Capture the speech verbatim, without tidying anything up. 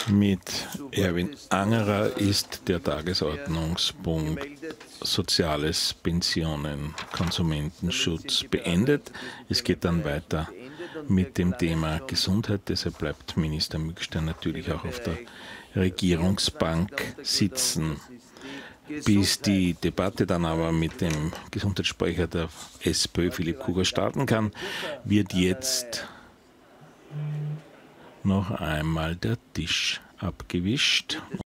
Mit Erwin Angerer ist der Tagesordnungspunkt Soziales, Pensionen, Konsumentenschutz beendet. Es geht dann weiter mit dem Thema Gesundheit. Deshalb bleibt Minister Mückstein natürlich auch auf der Regierungsbank sitzen. Bis die Debatte dann aber mit dem Gesundheitssprecher der SPÖ, Philipp Kuger, starten kann, wird jetzt noch einmal der Tisch abgewischt.